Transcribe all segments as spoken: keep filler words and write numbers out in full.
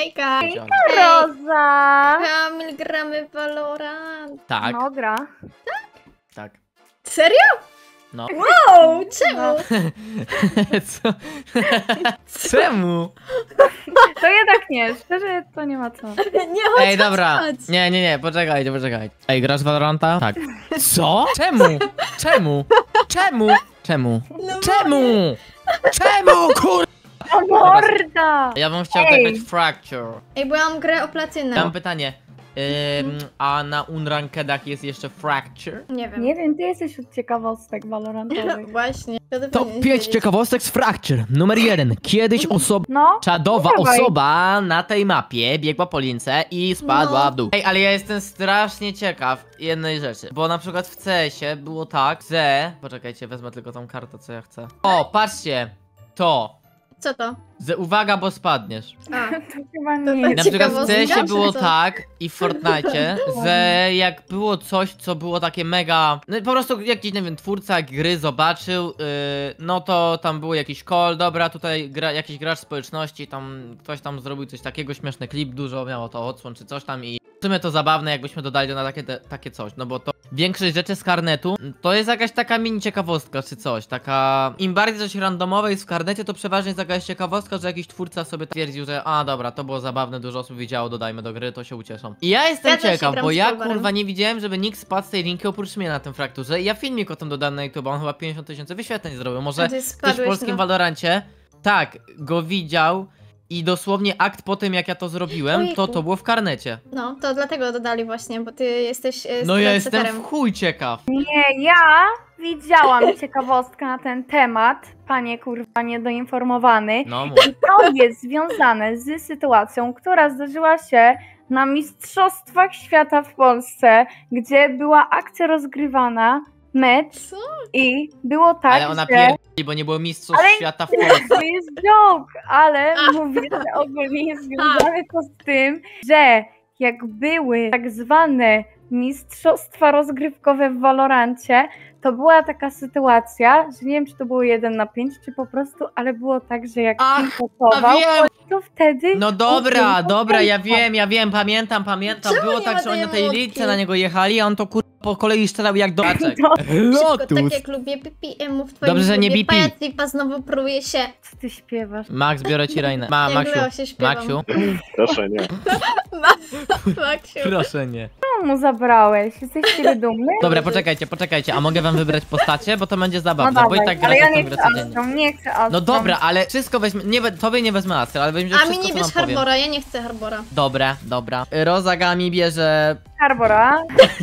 Hejka! Hejka, Roza! Kamil, gramy w Valorant. Tak, No, gra. tak. Serio? No. Wow, czemu? Co? Czemu? To jednak nie, szczerze to nie ma co. Nie chodź, Ej, dobra. chodź. Nie, nie, nie, poczekajcie, poczekajcie. Ej, grasz w Valoranta? Tak. Co? Czemu? Czemu? Czemu? Czemu? No Czemu? Czemu, kur... O morda! Ja bym chciał Ej. zagrać Fracture. Ej, bo ja mam grę o platynę. Ja mam pytanie. Ym, a na Unrankedach jest jeszcze Fracture? Nie wiem. Nie wiem, ty jesteś od ciekawostek valorantowych. Właśnie. To ty To powinieneś pięć wiedzieć. ciekawostek z Fracture. Numer jeden. Kiedyś osoba... No, Czadowa dawaj. osoba na tej mapie biegła po lince i spadła No. w dół. Ej, ale ja jestem strasznie ciekaw jednej rzeczy. Bo na przykład w C S-ie było tak, że... Poczekajcie, wezmę tylko tą kartę, co ja chcę. O, patrzcie! To. Co to? Że uwaga, bo spadniesz. A, to chyba To nie. Na przykład w Ciekawostka, C S-ie czy było co? tak i w Fortnite, że jak było coś, co było takie mega... No i po prostu jakiś, nie wiem, twórca gry zobaczył, yy, no to tam był jakiś call, dobra, tutaj gra, jakiś gracz społeczności, tam ktoś tam zrobił coś takiego, śmieszny klip, dużo miało to odsłon czy coś tam i w sumie to zabawne, jakbyśmy dodali na takie, te, takie coś, no bo to większość rzeczy z karnetu to jest jakaś taka mini ciekawostka czy coś, taka... Im bardziej coś randomowe jest w karnecie, to przeważnie jest jakaś ciekawostka, że jakiś twórca sobie twierdził, że a dobra, to było zabawne, dużo osób widziało, dodajmy do gry, to się ucieszą. I ja jestem Ja też się ciekaw, gram bo z ja Krobarem. kurwa nie widziałem, żeby nikt spadł z tej linki oprócz mnie na tym Frakturze i ja filmik o tym dodałem na YouTube, on chyba pięćdziesiąt tysięcy wyświetleń zrobił, może A ty ktoś w spadłeś polskim na- Valorancie, tak, go widział i dosłownie akt po tym jak ja to zrobiłem, Ojejku. to to było w karnecie. no, to dlatego dodali właśnie, bo ty jesteś e, No ja jestem trendsetterem. w chuj ciekaw. Nie, ja widziałam ciekawostkę na ten temat, panie kurwa niedoinformowany. No mów. I to jest związane z sytuacją, która zdarzyła się na Mistrzostwach Świata w Polsce, gdzie była akcja rozgrywana, mecz Co? i było tak, Ale ona że... pierdoli, bo nie było mistrzostw Ale- świata w Polsce. To jest joke, ale A. mówię, że ogólnie jest związane to z tym, że jak były tak zwane mistrzostwa rozgrywkowe w Valorancie, to była taka sytuacja, że nie wiem, czy to było jeden na pięć, czy po prostu, ale było tak, że jak Ach, kim potował, wiem. to wtedy... No dobra, on dobra, ja potował. wiem, ja wiem, pamiętam, pamiętam. Czemu Było nie tak, ma że oni na tej tej emotki? lince na niego jechali, a on to kur... po kolei strzelał jak do... No. Szybko, tak jak lubię P P M-ów w twoim Dobrze, że nie klubie. B P. Pajac Lipa znowu próbuje się. Co ty śpiewasz? Max, biorę ci Reinę. Ma, Jak Maksiu, Leo się śpiewam. Maksiu, Proszę, nie. Maksiu. proszę nie. Co mu zabrałeś? Jesteś z siebie dumny? Dobra, poczekajcie, poczekajcie, a mogę wam wybrać postacie? Bo to będzie No zabawne, bo i dawaj, tak ale gracie ja w tę nie grę chcę codziennie. Astrom, nie chcę Astrom. No dobra, ale wszystko weźmie, nie, we- tobie nie wezmę Astry, ale weźmiemy A mi wszystko, nie co bierz wam powiem. Harbora, ja nie chcę Harbora. Dobra, dobra. Rozagami bierze... Harbora.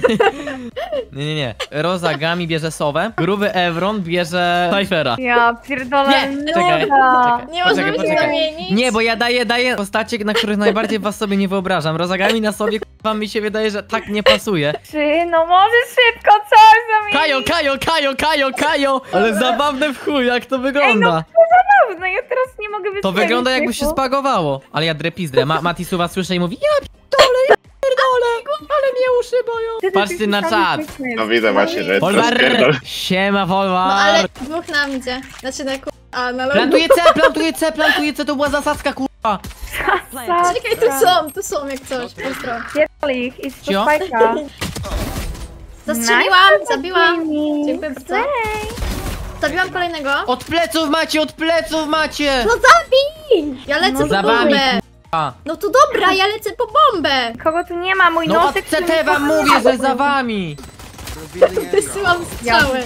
Nie, nie, nie. Rozagami bierze Sowę, gruby Evron bierze Cyphera. Ja pierdolę, Nie, czekaj, nuda. czekaj. Nie Poczekaj, możemy się poczekaj. zamienić. Nie, bo ja daję, daję postacie, na których najbardziej was sobie nie wyobrażam. Rozagami na sobie, wam mi się wydaje, że tak nie pasuje. Czy, no może szybko coś zamienić. Kajo, Kajo, Kajo, Kajo, Kajo! Ale zabawne w chuj, jak to wygląda. No ja teraz nie mogę To wystawić wygląda jakby się tego. spagowało. Ale ja drę pizdę. Ma Mati Suwa słyszę i mówi: ja pierdolę, ja pierdolę, ale mnie uszy boją. Ty, ty, Patrzcie ty, na ty, czat. ty, ty, ty. No widzę właśnie, że to Folwar! spierdol. Siema, No Folwar! ale dwóch nam idzie. Znaczy na ku... A, na logu. Plantuje C, plantuje C, plantuje C, to była zasadzka, kurwa. Zasadzka. Czekaj, tu są, tu są jak coś. Pozdro. Pierdol ich, idź do Cio? spajka. Zastrzeliłam, zabiłam. Nice. Dziękuję bardzo. Zabiłam kolejnego. Od pleców macie, od pleców macie! No zabij! Ja lecę No po za wami, bombę. A. No to dobra, ja lecę po bombę. Kogo tu nie ma, mój No od nosek... C T wam mówię, że za wami! Wysyłam Ja strzały.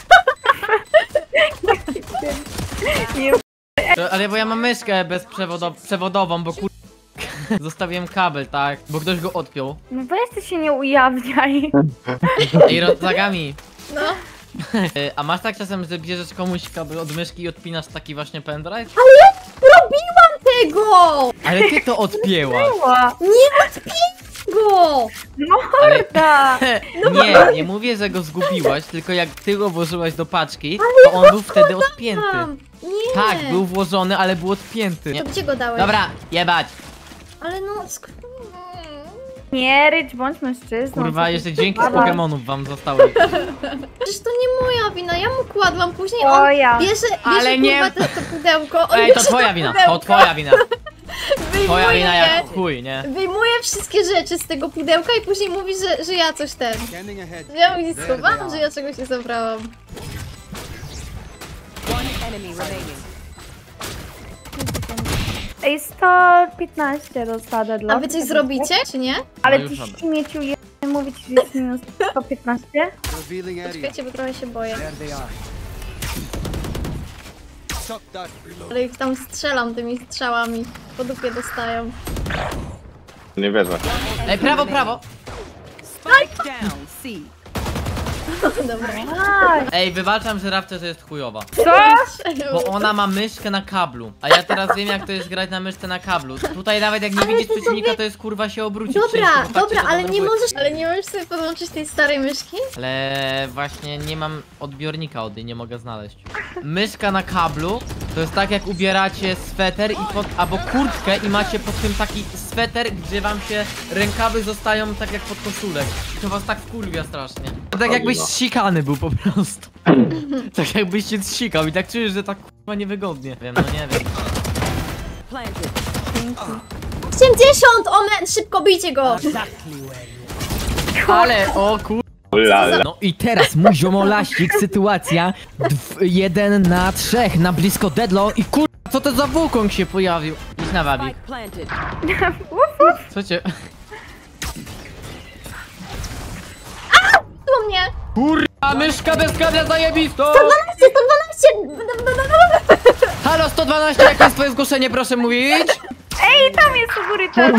Nie, To, ale bo ja mam myszkę bezprzewodową, bo kur... Zostawiłem kabel, tak? Bo ktoś go odpiął. no weź ty się nie ujawniaj. Ej, rozagami. No. Y, A masz tak czasem, że bierzesz komuś kabel od myszki i odpinasz taki właśnie pendrive? Robiłam tego! Ale ty to odpięłaś! Była. Nie odpięć go! Morda. Nie, nie mówię, że go zgubiłaś, tylko jak ty go włożyłaś do paczki, to on był wtedy odpięty. Tam. Nie. Tak, był włożony, ale był odpięty. To gdzie go dałeś? Dobra, jebać. Ale no... sk- Nie rycz, bądź mężczyzną. Kurwa, jeszcze dzięki z Dobra. Pokemonów wam zostały. Przecież to nie moja wina, ja mu kładłam później, O on ja. bierze, bierze Ale nie- kurwa to, to pudełko, on Ej, to bierze twoja to wina, pudełko. to twoja wina. Twoja wyjmuje wina je, jak chuj, nie? wyjmuje wszystkie rzeczy z tego pudełka i później mówi, że, że ja coś ten. Że ja mu nic schowałam, że ja czegoś nie zabrałam. Ej, sto piętnaście dostała deadlock. A wy coś zrobicie, czy nie? Ale No ty już dobra. śmieciu, je mówić, że jest minus sto piętnaście? Czekajcie, bo trochę się boję. Ale ich tam strzelam tymi strzałami. Po dupie dostają. Nie wierzę. Ej, prawo, prawo! Dobra. Aj, Ej, wywalczam żyrafce, że jest chujowa. co? Bo ona ma myszkę na kablu. A ja teraz wiem, jak to jest grać na myszce na kablu. Tutaj nawet jak nie Ale widzisz ty przeciwnika, sobie- to jest kurwa się obrócić. Dobra, wszystko, bo patrzcie, dobra, co ale to nie robi. możesz, ale nie możesz sobie podłączyć tej starej myszki? Ale właśnie nie mam odbiornika od niej, nie mogę znaleźć. Myszka na kablu to jest tak jak ubieracie sweter i pod, albo kurtkę i macie pod tym taki sweter, gdzie wam się rękawy zostają tak jak pod koszulek. I to was tak wkurwia strasznie. To tak jakbyś zsikany był po prostu. Tak jakbyś się zsikał i tak czujesz, że tak kurwa niewygodnie. Wiem, no nie wiem. osiemdziesiąt! Omen! Szybko bijcie go! Ale o kur... Lala. No i teraz mój ziomolaścik, sytuacja dw, jeden na trzech na blisko deadlo i kur... Co to za wukong się pojawił? Idź na wabik. Co cię... Tu mnie! Kurwa, myszka bez kabla zajebisto! sto dwanaście! Halo, sto dwanaście, jakie jest twoje zgłoszenie, proszę mówić? Ej, tam jest u góry ten.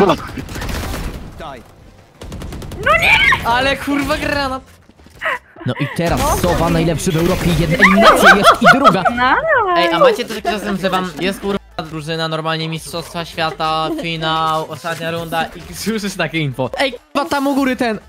Ale kurwa granat. No i teraz Sowa najlepszy w Europie, jedna eliminacja jest i druga. Ej, a macie też czasem, że wam jest kurwa drużyna, normalnie mistrzostwa świata, finał, ostatnia runda i słyszysz takie info. Ej, kurwa tam u góry ten.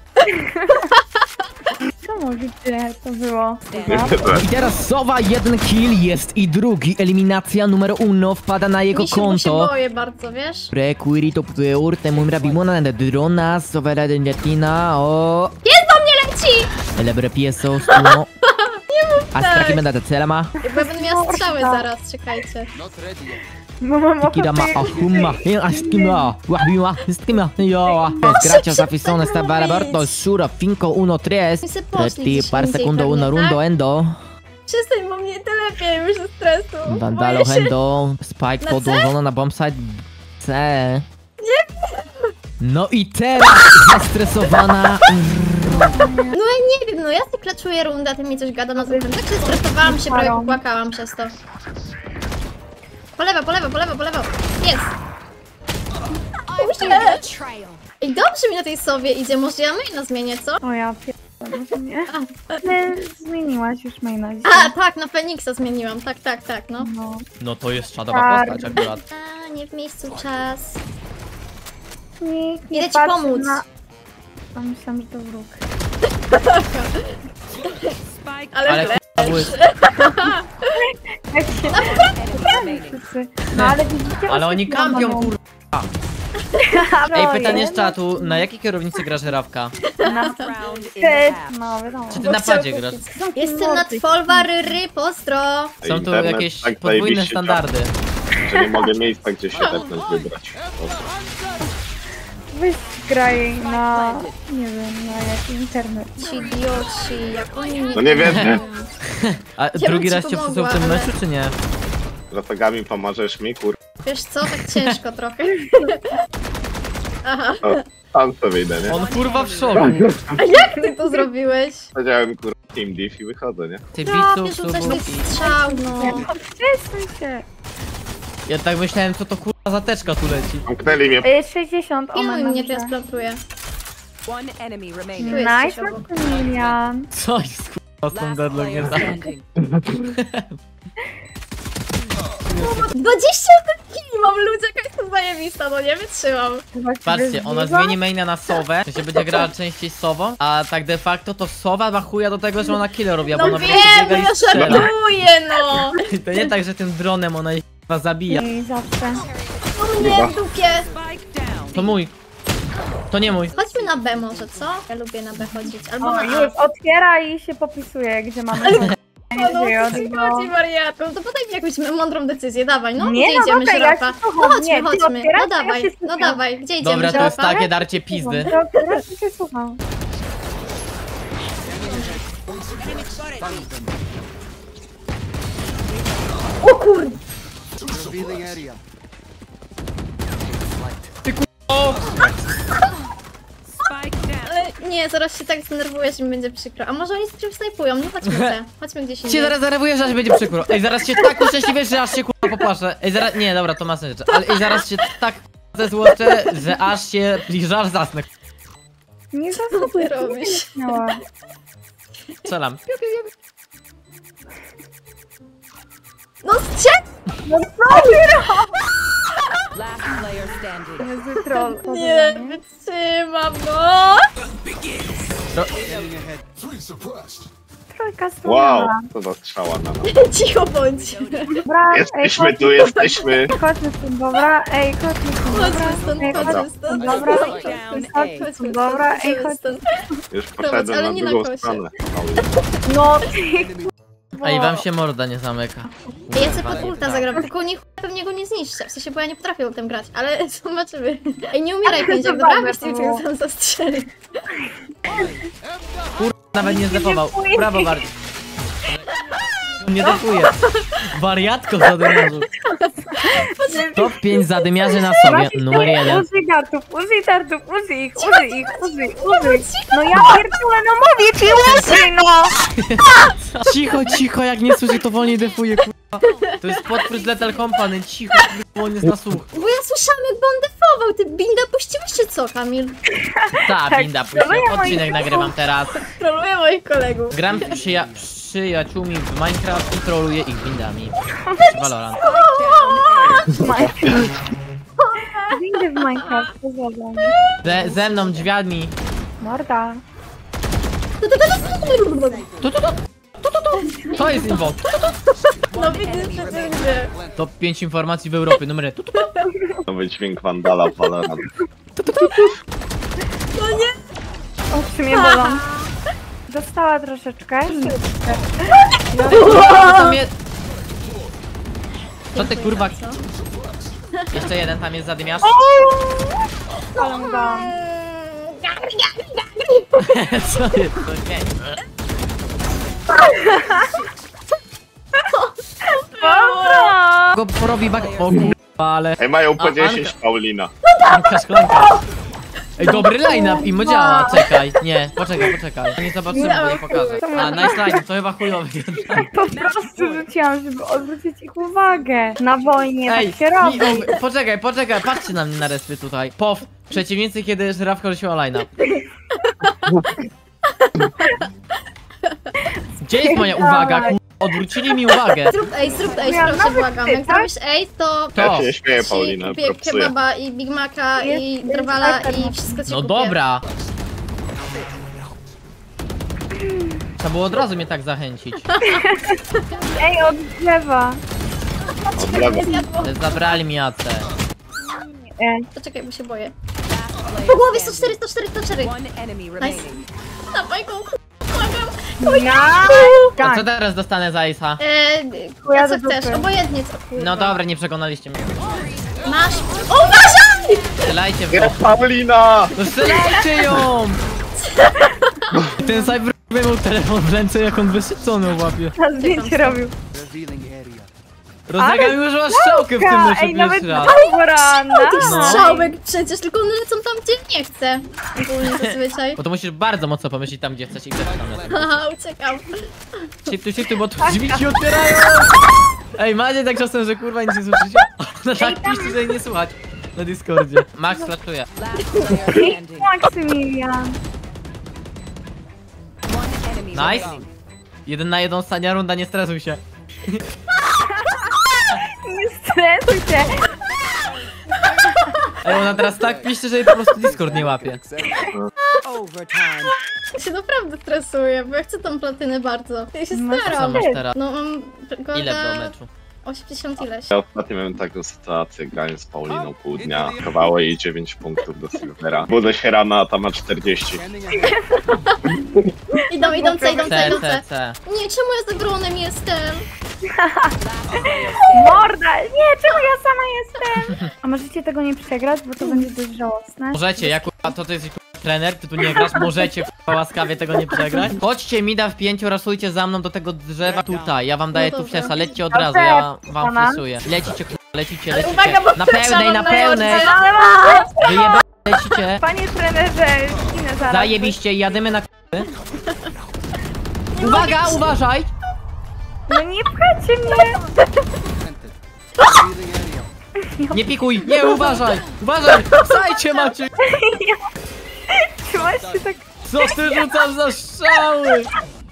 Co mówicie, to było? I teraz Sowa, jeden kill jest i drugi, eliminacja numer uno wpada na jego Misiu, bo się konto. boję bardzo, wiesz? Prequirito peur, temu rabimona na drona, Sovera denjatina, o... Pies do mnie leci! Elebre pieso, stuno. Astra que manda celama. Bo ja będę miała strzały zaraz, czekajcie. Mamo, Kirama ahuma, en askima, wahbiwa, skima, yo. Gracias afición esta barabarto, sura cinco uno tres. My se poszli Treti gdzieś par indziej segundo pewnie, uno rundo tak? endo. Przestań, bo mnie to lepiej, już ze stresu. Vandalo Boję się. hendo, spike Na podłożona na bombsite C. No i teraz zestresowana. No ja nie wiem, no ja sobie kleczuję rundę, ty mi coś gada na zewnątrz. Tak się stresowałam się, prawie popłakałam przez to. Po lewo, po lewo, po lewo, po lewo. Jest! Puśćcie! Ej, dobrze mi na tej sowie idzie, może ja maina zmienię, co? O ja pierdolę, że nie. Ty zmieniłaś już maina dzisiaj. A, tak, na Feniksa zmieniłam, tak, tak, tak, no. No. No to jest czadowa postać akurat. A, nie w miejscu czas. Nikt nie Idę ci patrzy pomóc. Na... A myślałam, że to wróg. Ale, Ale ale... kurwa błysk. Jak się... Wszyscy. No ale widzicie... Ale oni kampią kurwa. Ej, pytanie z z czatu, na jakiej kierownicy gra żerawka? Na... No, wiadomo. Czy ty na padzie grasz? Jestem na Folwar ry, postro. Są tu Internet jakieś tak podwójne zajebiście standardy. działa, że nie mogę miejsca, gdzie się tepnąć wybrać. Weź graj na... Nie wiem, na jaki internet. Ci idioci, jak oni mnie... No nie wierzę. A bym drugi ci raz cię pomogła, wsłuchał w tym ale- meczu, czy nie? Zategami pomożesz mi, kur... Wiesz co, tak ciężko trochę. Aha, O, tam co wyjdę, nie? On kurwa w szoku. a jak ty to zrobiłeś? Powiedziałem, kur... Team Diff i wychodzę, nie? Ty Prawie biców, rzucać subów tych i... strzał, no. Przesuń się. Ja tak myślałem, co to kurwa za teczka tu leci. Zamknęli mnie. Y, sześćdziesiąt, o Pilnuj mnie, to ja dobrze. splantuję. One enemy Tu remaining. jest Nice, gdzieś obok. Maximilian. Co jest kurwa z tą Last deadlock, nie player znam. standing. dwadzieścia jeden kili mam, ludzie, jaka jestem zajebista, no nie wytrzymam. Patrzcie, ona zmieni maina na Sowę, że się będzie grała częściej z Sową, a tak de facto to Sowa ma chuja do tego, że ona killer robi, bo No ona wiem, po prostu no biega i ja strzela. żartuję, no. To nie tak, że tym dronem ona jej chyba zabija. I zawsze. O mnie w dupie. Spike down. To mój. To nie mój. Chodźmy na B może, co? Ja lubię na B chodzić, albo O, na A. już otwiera i się popisuje, gdzie mamy. O, no, co ci chodzi, wariatką? To podaj mi jakąś mądrą decyzję, dawaj, no, Nie, gdzie no idziemy, dobra, ja szeroka? się No słucham. chodźmy, Nie, ty chodźmy, otwierasz, no ja dawaj, się no słucham. dawaj, gdzie idziemy, Dobra, to jest szeroka? takie darcie pizdy. To teraz się słucham. O kurde! Spike down. Ale nie, zaraz się tak zdenerwuję, że mi będzie przykro. A może oni z czym snajpują? No chodźmy se, chodźmy gdzieś Cię indziej. zaraz zareagujesz, aż będzie przykro. Ej, zaraz się tak uszczęśliwiesz, że aż się kurwa popaszę. Ej, zaraz, nie, dobra, to ma sens rzeczy. Ale ej, zaraz się tak zezłoczę, że aż się bliżasz zasnę. Nie Co ty zasługuję. robisz? Strzelam. No strzel! No co ty robisz? Last player standing. Jezu, troll. Nie, wytrzymam, no! Trójka Wow, strona. co za strzała na nas. Cicho bądź. Dobra, Jesteśmy ej, tu, chodźmy jesteśmy. stąd, Chodźmy stąd, dobra, ej, chodźmy stąd, dobra. Chodźmy stąd, Ej, chodźmy chodźmy stąd. Dobra, Down A. chodźmy stąd, dobra, ej, chodźmy. stąd. Już poszedłem ale na nie na drugą kosie. stronę. No ty Ej, wam się morda nie zamyka. Ej, ja sobie pod ulta zagram, tylko niech pewnie go nie zniszczę. W sensie, bo ja nie potrafię ultem grać, ale zobaczymy. Ej, nie umieraj, Kędziak, dobra? Zobaczmy, Weź tym, było. co tam zastrzeli. Nawet nie zdefował. Brawo, bardziej. Nie defuje. Wariatko zadymiarzu. Top pięć zadymiarzy na sobie. Numer jeden. Użyj dartów, użyj dartów, użyj ich, użyj ich, użyj, użyj. No ja pierdolę, no mówię ci, użyj, no! Cicho, cicho, jak nie słyszy, to wolniej defuje, kurwa. To jest podprócz Lethal Company, cicho, bo on jest na słuch. Bo ja słyszałam, jak on defował. Ty binda puściłeś czy co, Kamil? Ta, binda, to ja później odcinek moich- nagrywam teraz. Troluję moich kolegów. Gram z przyja przyjaciółmi w Minecraft i troluję ich bindami. Valorant. Windy w Minecraft, pozdrawiam. Ze, ze mną drzwiami. Morda. Tu, tu, tu, tu, tu, tu. To jest invo. No widzisz, że ty gdzie. Top pięć informacji w Europie, numer tu, tu, tu. Nowy dźwięk Vandala w Valorant. No nie. Oczy mnie bolą. Dostała troszeczkę. Tam jest... Co ty kurwa? Co? Jeszcze jeden tam jest zadymiarz. Ale mu dałam. Gagry, gagry, gagry. Co jest? To nie. Dobra! Go porobi bak... O kurwa, ale... Ej, mają po A, dziesięć, Anka. Paulina. Szklanka, szklanka. Ej, dobry line-up i mu działa, czekaj. Nie, poczekaj, poczekaj. Nie zobaczymy, bo nie pokażę. A, nice line, to chyba chujowy. Po prostu rzuciłam, żeby odwrócić ich uwagę. Na wojnie Ej, tak się robi. i- o, poczekaj, poczekaj, patrzcie na mnie na respy tutaj. Pow, przeciwnicy, kiedy żyrafka rzuciła line-up. Gdzie jest moja uwaga? Kur... Odwrócili mi uwagę. Zrób ej, zrób ej, Ja proszę, nawet błagam. ty, Jak tak? zrobisz ej, to To. Ja się nie śmieję, ci Paulina, kupię propsuję. kebaba i Big Maca i Jest- drwala jest i wszystko ci No kupię. dobra. Trzeba było od razu mnie tak zachęcić. Ej, od drzewa. Od lewa. Zjadło. Zabrali mi A C. Ej, To czekaj, bo się boję. Last Po głowie player sto cztery, sto cztery, sto cztery. standing. One enemy remaining. Dawaj go, błagam. ja? A Tak. co teraz dostanę za Ace'a? Eee, Chuja a co do dupy. chcesz? Obojętnie co, kurwa. No dobra, nie przekonaliście mnie. Masz... O, uważaj! Strzelajcie w Nie, to. Paulina! No strzelajcie ją! Ten cyber miał telefon w ręce, jak on wyszedł, co on ją łapie? Na zdjęcie robił. Rozegra mi użyła strzałkę w tym Ka, meczu ej, nawet pierwszy raz. Rana. Tych No. strzałek przecież, tylko one lecą tam, gdzie nie chcę. Ogólnie zazwyczaj. Bo to musisz bardzo mocno pomyśleć tam, gdzie chcesz i gdzie tam. Haha, uciekam. Shiftu, shiftu, bo tu drzwi się otwierają! Ej, macie tak czasem, że kurwa nic nie słyszycie? Ona tak piszczy, że jej nie słuchać. Na Discordzie. Max flaszuje. Last player standing. Maksymilian. One enemy Nice. remaining. Jeden na jeden ostatnia runda, nie stresuj się. Nie stresuj się. Ej, ona teraz tak piszczy, że jej po prostu Discord nie łapie. Overtime. Ja się naprawdę stresuję, bo ja chcę tą platynę bardzo. Ja się No, Co staram. masz teraz? No mam... Ile było golda meczu? osiemdziesiąt ileś. Ja ostatnio miałem taką sytuację, grałem z Pauliną pół dnia. Chowało jej dziewięć punktów do Silvera. Budzę się rano, a ta ma czterdzieści. Idą, idą, C, idą, C, C, idą, C, C. C. Nie, czemu ja za dronem jestem? Morda! Nie, czemu ja sama jestem? A możecie tego nie przegrać, bo to będzie dość żałosne. Możecie, ja kurwa, to ty jesteś kurwa, trener, ty tu nie grasz, możecie kurwa, łaskawie tego nie przegrać. Chodźcie mida w pięciu, rasujcie za mną do tego drzewa tutaj, ja wam daję No tu dobra. flesza, lećcie od razu, ja wam Dobra. flesuję. Lecicie kurwa, lecicie, Ale lecicie. uwaga, bo Na flesza pełnej, mam na na pełnej, mordzie. Ale ma! wyjeba, lecicie. Panie trenerze, zginę zaraz. Zajebiście, jadymy na k***y. Uwaga, uważaj! No nie pchajcie mnie! Nie pikuj, nie uważaj! Uważaj! Stajcie macie! Trzymasz się tak... Co ty rzucasz za strzały?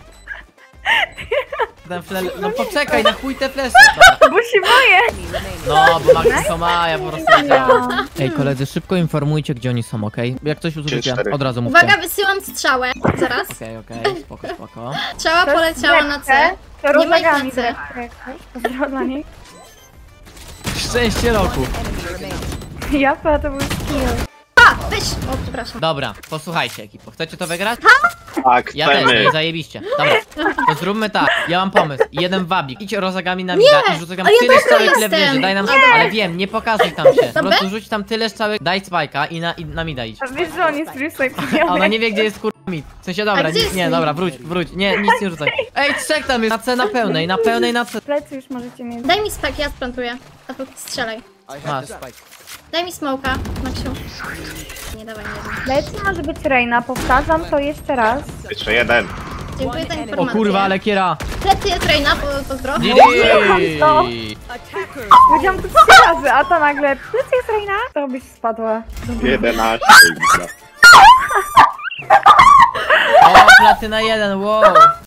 Ten fle... No poczekaj, na chuj te flesze. Dobra. Bo się boję! No, bo Maxi to ma, ja po prostu wiedziałem. Ej koledzy, szybko informujcie, gdzie oni są, okej? Jak coś usłyszycie, cztery. od razu mówcie. Uwaga, wysyłam strzałę. Zaraz. Okej, okej, spoko, spoko. Strzała poleciała na C. To Nie ma ich rozwagami na C. Pozdro dla niej. Szczęście roku. Enemy remaining. Japa, to był skill. A, weź! O, przepraszam. Dobra, posłuchajcie ekipo, chcecie to wygrać? Tak, Ja też, chcemy. nie, zajebiście. Dobra, to zróbmy tak. Ja mam pomysł. Jeden wabik. Idź rozagami na mida i rzucaj tam a ja tyle dobra strzałek, ile jestem. wlezie. Daj nam, Nie. ale wiem, nie pokazuj tam się. Po Dobra. prostu rzuć tam tyle strzałek, daj spajka i na, i na mida idź. A wiesz, że on jest trójstaj A ona nie wie, gdzie jest kurwa mit. W sensie, dobra, A gdzie nic, jest nie, mit? dobra, wróć, wróć. Nie, nic nie rzucaj. Ej, trzech tam jest, na C na pełnej, na pełnej, na C. Plecy już możecie mieć. Daj mi spek, ja splantuję. A tu strzelaj. Masz. Daj mi smoka, Maksiu. Nie, dawaj, nie wiem. Plecy może być Reina, powtarzam to jeszcze raz. Jeszcze jeden. Dziękuję za O informację. kurwa, ale kiera. Plecy jest Reina, po, pozdro. G to. G. Attackers. Powiedziałam to trzy razy, a to nagle plecy jest Reina, to byś spadła. jedenaście. O, platyna jeden, wow.